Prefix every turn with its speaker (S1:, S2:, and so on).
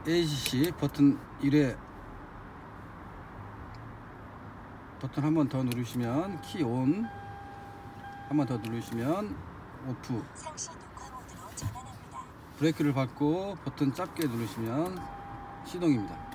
S1: ACC 버튼 1회 버튼 한 번 더 누르시면 키 온, 한 번 더 누르시면 오프.
S2: 상시 녹화 모드로 전환합니다.
S1: 브레이크를 밟고 버튼 짧게 누르시면 시동입니다.